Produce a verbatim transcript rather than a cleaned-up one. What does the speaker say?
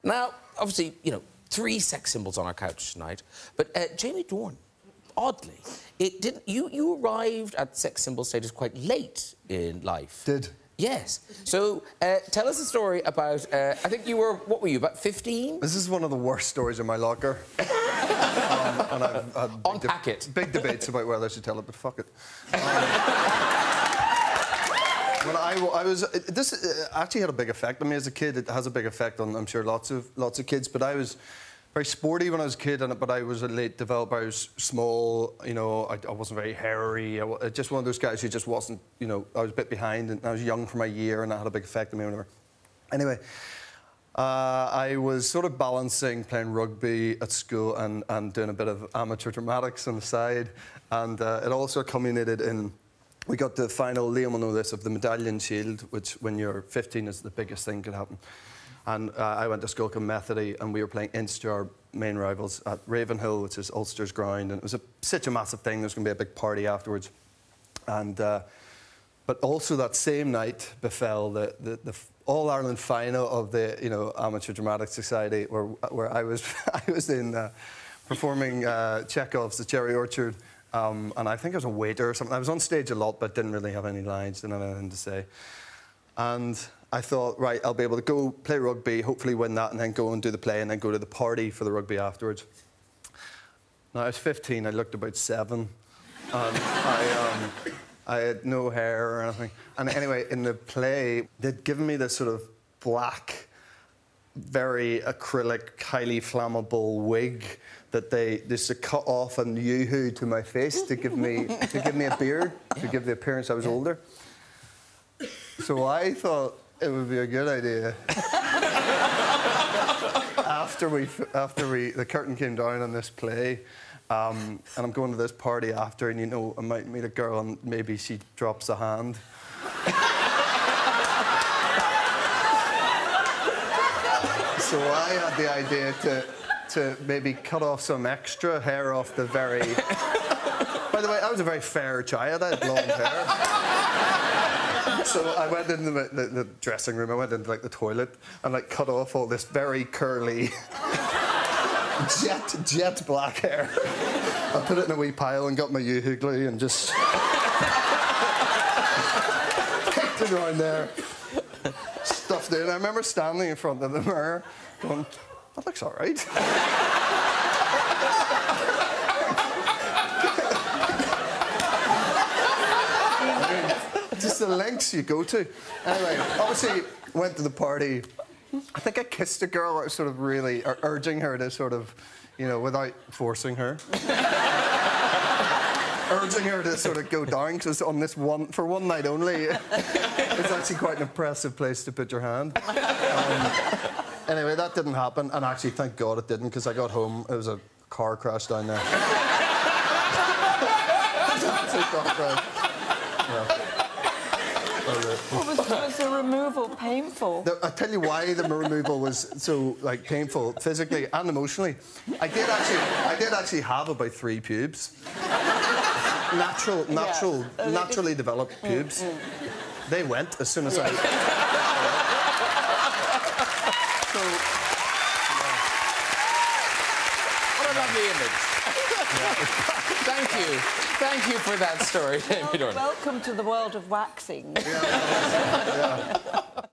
Now, obviously, you know, three sex symbols on our couch tonight, but uh, Jamie Dornan, oddly, it didn't. You you arrived at sex symbol status quite late in life. Did. Yes. So, uh, tell us a story about. Uh, I think you were. What were you? About fifteen? This is one of the worst stories in my locker. um, and I've had Unpack big, it. big debates about whether I should tell it, but fuck it. Um, when I, I was, this actually had a big effect on me as a kid. It has a big effect on, I'm sure, lots of lots of kids. But I was very sporty when I was a kid, and but I was a late developer. I was small, you know. I, I wasn't very hairy. I was just one of those guys who just wasn't, you know. I was a bit behind, and I was young for my year, and that had a big effect on me. Whenever, anyway. Uh, I was sort of balancing playing rugby at school and, and doing a bit of amateur dramatics on the side. And uh, it also culminated in, we got the final, Liam will know this, of the Medallion Shield, which when you're fifteen is the biggest thing could happen. And uh, I went to school called Methody, and we were playing Inster, our main rivals, at Ravenhill, which is Ulster's ground. And it was a, such a massive thing, there was going to be a big party afterwards. And, uh, but also that same night befell the, the, the All-Ireland final of the, you know, Amateur Dramatic Society, where, where I was, I was in uh, performing uh, Chekhov's The Cherry Orchard, um, and I think I was a waiter or something. I was on stage a lot, but didn't really have any lines, didn't have anything to say. And I thought, right, I'll be able to go play rugby, hopefully win that, and then go and do the play, and then go to the party for the rugby afterwards. Now, I was fifteen, I looked about seven, and I... Um, I had no hair or anything. And anyway, in the play, they'd given me this sort of black, very acrylic, highly flammable wig that they just to cut off and yoo-hoo to my face to give me to give me a beard, to give the appearance I was older. So I thought it would be a good idea. after we after we the curtain came down on this play. Um, and I'm going to this party after, and you know, I might meet a girl and maybe she drops a hand. So I had the idea to, to maybe cut off some extra hair off the very... By the way, I was a very fair child, I had blonde hair. So I went into the, the, the dressing room, I went into like the toilet and like cut off all this very curly... Jet, jet black hair. I put it in a wee pile and got my yoo-hoo glue and just kicked it around there, stuffed it in. I remember standing in front of the mirror going, that looks all right. I mean, just the lengths you go to. Anyway, obviously, went to the party. I think I kissed a girl. I was sort of really ur urging her to sort of, you know, without forcing her. Urging her to sort of go down, because on this one, for one night only, it's actually quite an impressive place to put your hand. Um, anyway, that didn't happen, and actually, thank God it didn't, because I got home, it was a car crash down there. Yeah. What was, was the removal painful? The, I'll tell you why the removal was so like painful physically and emotionally. I did actually, I did actually have about three pubes. Natural, natural, yeah. naturally developed pubes. Mm, mm. They went as soon as yeah. I. So, yeah. What a lovely image. Yeah. Thank you. Thank you for that story, Jamie Dornan. Welcome to the world of waxing. Yeah. Yeah.